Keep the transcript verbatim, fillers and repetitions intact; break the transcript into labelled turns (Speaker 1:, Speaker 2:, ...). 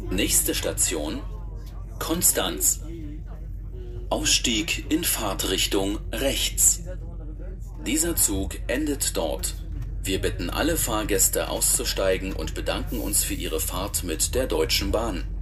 Speaker 1: Nächste Station: Konstanz. Ausstieg in Fahrtrichtung rechts. Dieser Zug endet dort. Wir bitten alle Fahrgäste auszusteigen und bedanken uns für ihre Fahrt mit der Deutschen Bahn.